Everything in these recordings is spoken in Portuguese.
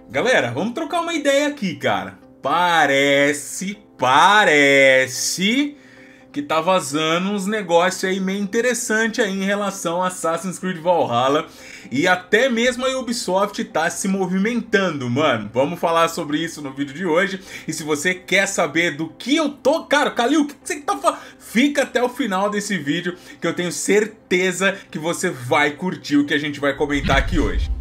Galera, vamos trocar uma ideia aqui, cara. Parece que tá vazando uns negócios aí meio interessante aí em relação a Assassin's Creed Valhalla. E até mesmo a Ubisoft tá se movimentando, mano. Vamos falar sobre isso no vídeo de hoje. E se você quer saber do que eu tô... Cara, Kalil, o que você tá falando? Fica até o final desse vídeo que eu tenho certeza que você vai curtir o que a gente vai comentar aqui hoje.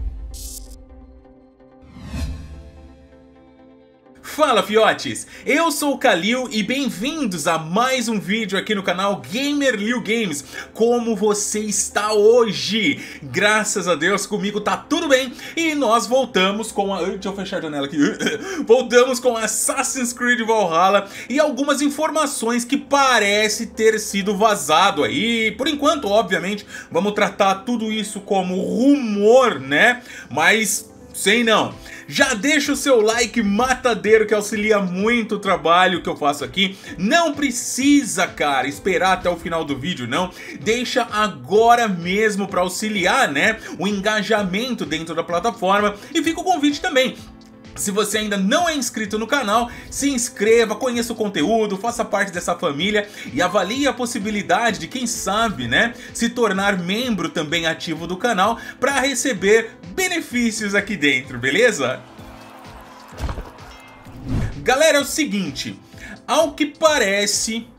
Fala, fiotes! Eu sou o Kalil e bem-vindos a mais um vídeo aqui no canal GamerLil Games. Como você está hoje? Graças a Deus, comigo tá tudo bem e nós voltamos com a... Deixa eu fechar a janela aqui. Voltamos com Assassin's Creed Valhalla e algumas informações que parece ter sido vazado aí. Por enquanto, obviamente, vamos tratar tudo isso como rumor, né? Mas... sei não. Já deixa o seu like matadeiro que auxilia muito o trabalho que eu faço aqui. Não precisa, cara, esperar até o final do vídeo, não. Deixa agora mesmo para auxiliar, né, o engajamento dentro da plataforma. E fica o convite também. Se você ainda não é inscrito no canal, se inscreva, conheça o conteúdo, faça parte dessa família e avalie a possibilidade de, quem sabe, né, se tornar membro também ativo do canal para receber benefícios aqui dentro, beleza? Galera, é o seguinte, ao que parece,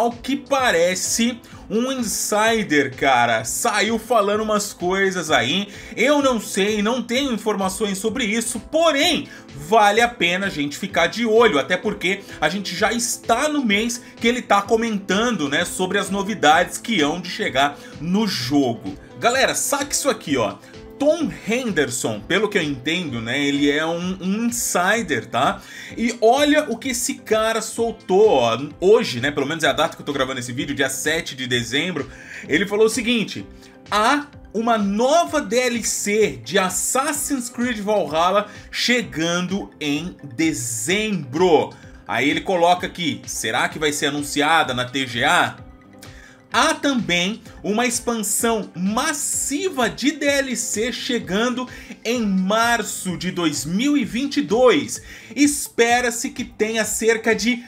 um insider, cara, saiu falando umas coisas aí. Eu não sei, não tenho informações sobre isso, porém, vale a pena a gente ficar de olho, até porque a gente já está no mês que ele tá comentando, né, sobre as novidades que hão de chegar no jogo. Galera, saca isso aqui, ó. Tom Henderson, pelo que eu entendo, né, ele é um insider, tá? E olha o que esse cara soltou, ó, hoje, né, pelo menos é a data que eu tô gravando esse vídeo, dia 7 de dezembro. Ele falou o seguinte: há uma nova DLC de Assassin's Creed Valhalla chegando em dezembro. Aí ele coloca aqui, será que vai ser anunciada na TGA? Há também uma expansão massiva de DLC chegando em março de 2022. Espera-se que tenha cerca de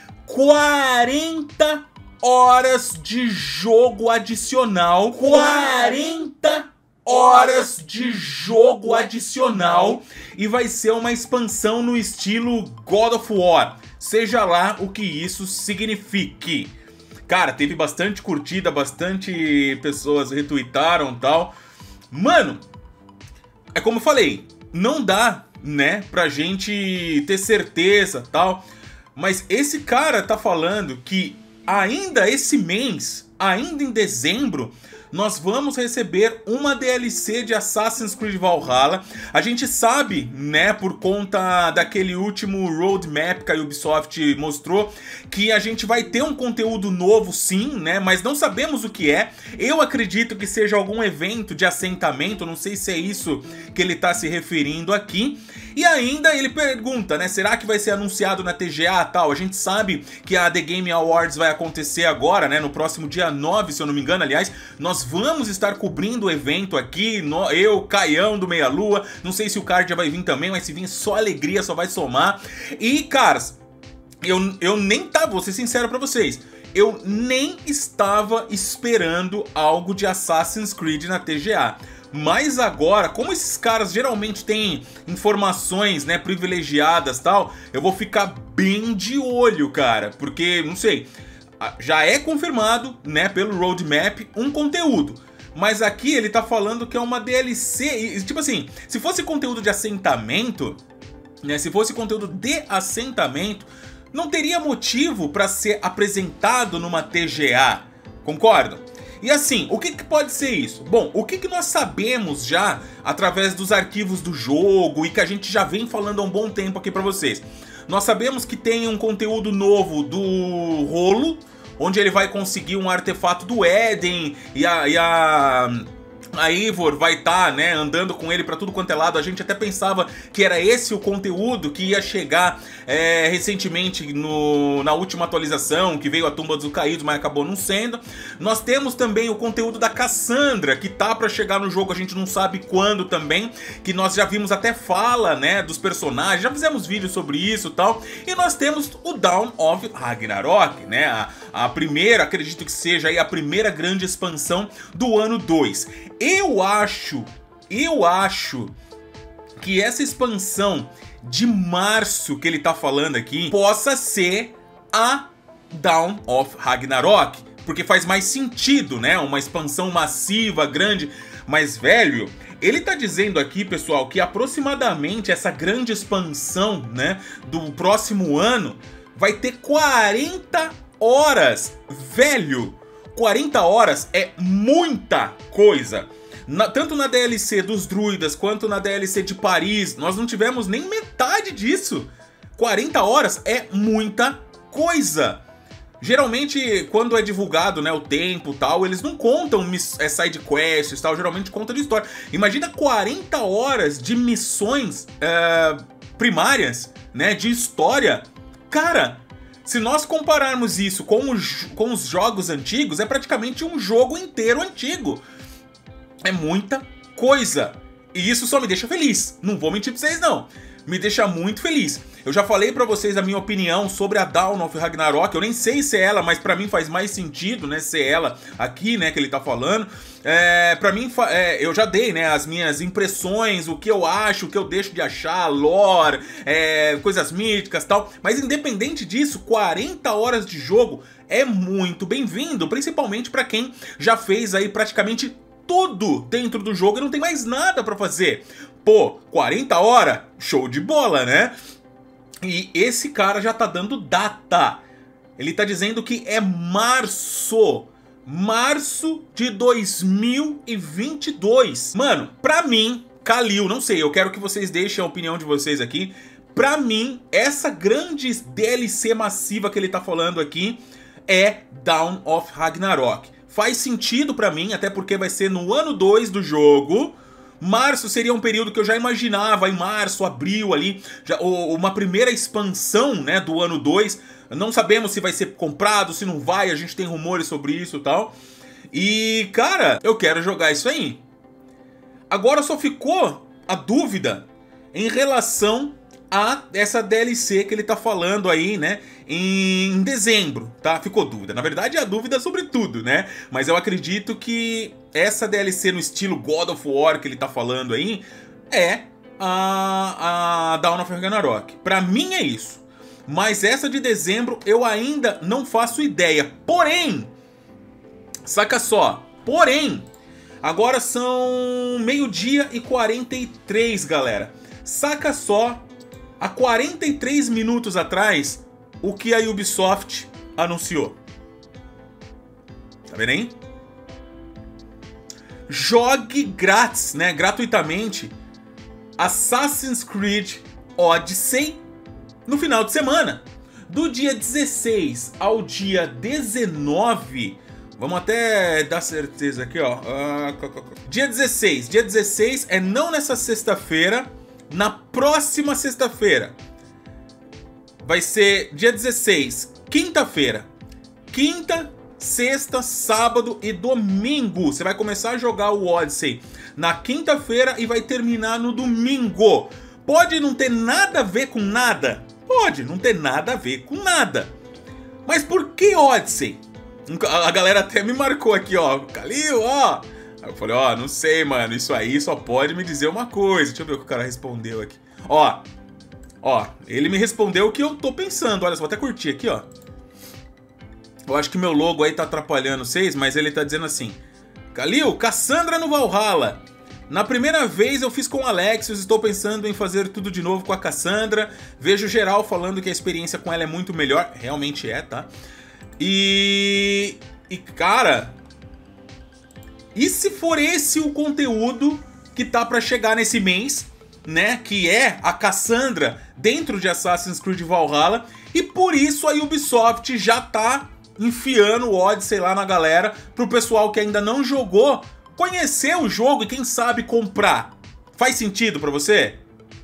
40 horas de jogo adicional. 40 horas de jogo adicional. E vai ser uma expansão no estilo God of War. Seja lá o que isso signifique. Cara, teve bastante curtida, bastante pessoas retweetaram e tal. Mano, é como eu falei, não dá, né, pra gente ter certeza e tal. Mas esse cara tá falando que ainda esse mês, ainda em dezembro, nós vamos receber uma DLC de Assassin's Creed Valhalla. A gente sabe, né, por conta daquele último roadmap que a Ubisoft mostrou, que a gente vai ter um conteúdo novo sim, né, mas não sabemos o que é. Eu acredito que seja algum evento de assentamento, não sei se é isso que ele tá se referindo aqui. E ainda ele pergunta, né, será que vai ser anunciado na TGA e tal? A gente sabe que a The Game Awards vai acontecer agora, né, no próximo dia 9, se eu não me engano, aliás. Nós vamos estar cobrindo o evento aqui, eu, Caião do Meia Lua, não sei se o card já vai vir também, mas se vir só alegria, só vai somar. E, caras, eu nem tava, vou ser sincero pra vocês, eu nem estava esperando algo de Assassin's Creed na TGA. Mas agora, como esses caras geralmente têm informações, né, privilegiadas e tal, eu vou ficar bem de olho, cara. Porque, não sei, já é confirmado, né, pelo roadmap, um conteúdo. Mas aqui ele tá falando que é uma DLC, e, tipo assim, se fosse conteúdo de assentamento, né, se fosse conteúdo de assentamento, não teria motivo para ser apresentado numa TGA, concordam? E assim, o que pode ser isso? Bom, o que nós sabemos já através dos arquivos do jogo e que a gente já vem falando há um bom tempo aqui pra vocês. Nós sabemos que tem um conteúdo novo do Rolo, onde ele vai conseguir um artefato do Éden e a A Eivor vai estar, né, andando com ele pra tudo quanto é lado. A gente até pensava que era esse o conteúdo que ia chegar recentemente na última atualização, que veio a Tumba dos Caídos, mas acabou não sendo. Nós temos também o conteúdo da Cassandra, que tá pra chegar no jogo, a gente não sabe quando também, que nós já vimos até fala, né, dos personagens, já fizemos vídeos sobre isso e tal. E nós temos o Dawn of Ragnarok, né, a primeira, acredito que seja aí a primeira grande expansão do ano 2. Eu acho que essa expansão de março que ele tá falando aqui possa ser a Dawn of Ragnarok, porque faz mais sentido, né? Uma expansão massiva, grande, mas velho, ele tá dizendo aqui, pessoal, que aproximadamente essa grande expansão, né, do próximo ano vai ter 40 horas, velho. 40 horas é muita coisa. Tanto na DLC dos druidas quanto na DLC de Paris, nós não tivemos nem metade disso. 40 horas é muita coisa. Geralmente, quando é divulgado, né, o tempo e tal, eles não contam side quests e tal, geralmente conta de história. Imagina 40 horas de missões primárias, né, de história. Cara, se nós compararmos isso com os jogos antigos, é praticamente um jogo inteiro antigo. É muita coisa. E isso só me deixa feliz. Não vou mentir pra vocês, não. Me deixa muito feliz. Eu já falei pra vocês a minha opinião sobre a Dawn of Ragnarok. Eu nem sei se é ela, mas pra mim faz mais sentido, né, ser ela aqui, né, que ele tá falando. Pra mim, eu já dei, né, as minhas impressões, o que eu acho, o que eu deixo de achar, lore, coisas míticas e tal. Mas independente disso, 40 horas de jogo é muito bem-vindo, principalmente pra quem já fez aí praticamente tudo dentro do jogo e não tem mais nada pra fazer. Pô, 40 horas, show de bola, né? E esse cara já tá dando data. Ele tá dizendo que é março de 2022. Mano, pra mim, Kalil, não sei, eu quero que vocês deixem a opinião de vocês aqui. Pra mim, essa grande DLC massiva que ele tá falando aqui é Dawn of Ragnarok. Faz sentido pra mim, até porque vai ser no ano 2 do jogo. Março seria um período que eu já imaginava, em março, abril ali, já, uma primeira expansão, né, do ano 2. Não sabemos se vai ser comprado, se não vai, a gente tem rumores sobre isso e tal. E, cara, eu quero jogar isso aí. Agora só ficou a dúvida em relação a essa DLC que ele tá falando aí, né, em dezembro, tá? Ficou dúvida. Na verdade, é a dúvida sobre tudo, né? Mas eu acredito que essa DLC no estilo God of War que ele tá falando aí é a Dawn of Ragnarok. Pra mim é isso. Mas essa de dezembro eu ainda não faço ideia. Porém, saca só, agora são 12h e 43, galera. Saca só, há 43 minutos atrás, o que a Ubisoft anunciou. Tá vendo aí? Jogue grátis, né? Gratuitamente, Assassin's Creed Odyssey no final de semana. Do dia 16 ao dia 19... Vamos até dar certeza aqui, ó. Dia 16 é não nessa sexta-feira, na próxima sexta-feira. Vai ser dia 16, quinta-feira. Quinta, sexta, sábado e domingo. Você vai começar a jogar o Odyssey na quinta-feira e vai terminar no domingo. Pode não ter nada a ver com nada? Pode não ter nada a ver com nada. Mas por que Odyssey? A galera até me marcou aqui, ó. Kalil, ó. Aí eu falei, ó, não sei, mano. Isso aí só pode me dizer uma coisa. Deixa eu ver o que o cara respondeu aqui. Ó, ele me respondeu o que eu tô pensando. Olha só, vou até curtir aqui, ó. Eu acho que meu logo aí tá atrapalhando vocês, mas ele tá dizendo assim: Kalil, Cassandra no Valhalla. Na primeira vez eu fiz com o Alexios, estou pensando em fazer tudo de novo com a Cassandra. Vejo geral falando que a experiência com ela é muito melhor. Realmente é, tá? E cara, e se for esse o conteúdo que tá pra chegar nesse mês, né? Que é a Cassandra dentro de Assassin's Creed Valhalla. E por isso a Ubisoft já tá enfiando o Odyssey lá na galera, pro pessoal que ainda não jogou conhecer o jogo e quem sabe comprar. Faz sentido pra você?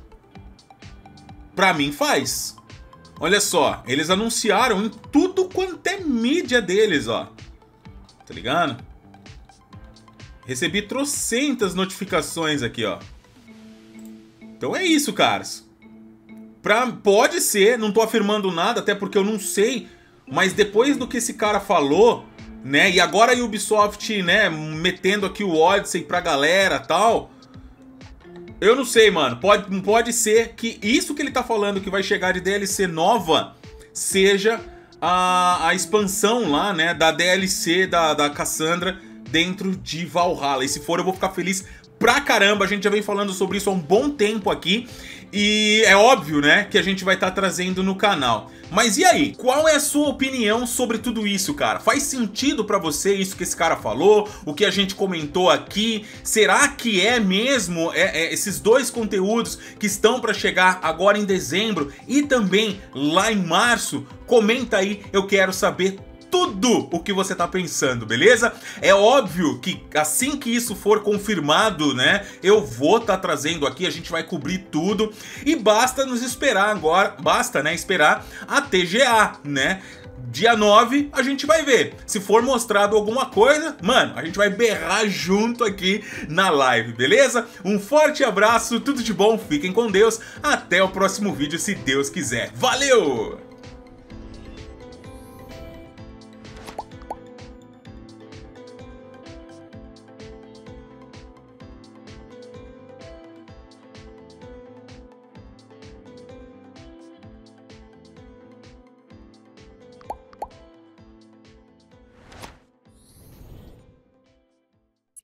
Pra mim faz. Olha só, eles anunciaram em tudo quanto é mídia deles, ó. Tá ligado? Recebi trocentas notificações aqui, ó. Então é isso, caras. Pode ser, não tô afirmando nada, até porque eu não sei. Mas depois do que esse cara falou, né? E agora a Ubisoft, né, metendo aqui o Odyssey pra galera e tal. Eu não sei, mano. Pode ser que isso que ele tá falando, que vai chegar de DLC nova, seja a expansão lá, né, da DLC da Cassandra dentro de Valhalla. E se for, eu vou ficar feliz pra caramba. A gente já vem falando sobre isso há um bom tempo aqui. E é óbvio, né, que a gente vai estar trazendo no canal. Mas e aí? Qual é a sua opinião sobre tudo isso, cara? Faz sentido pra você isso que esse cara falou? O que a gente comentou aqui? Será que é mesmo esses dois conteúdos que estão pra chegar agora em dezembro e também lá em março? Comenta aí, eu quero saber tudo o que você tá pensando, beleza? É óbvio que assim que isso for confirmado, né, eu vou estar trazendo aqui, a gente vai cobrir tudo e basta nos esperar agora, basta, né, esperar a TGA, né? Dia 9 a gente vai ver. Se for mostrado alguma coisa, mano, a gente vai berrar junto aqui na live, beleza? Um forte abraço, tudo de bom, fiquem com Deus, até o próximo vídeo se Deus quiser. Valeu!